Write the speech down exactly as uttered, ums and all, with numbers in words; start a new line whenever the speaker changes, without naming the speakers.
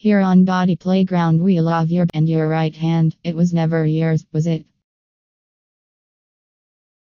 Here on Body Playground we love your and your right hand. It was never yours, was it?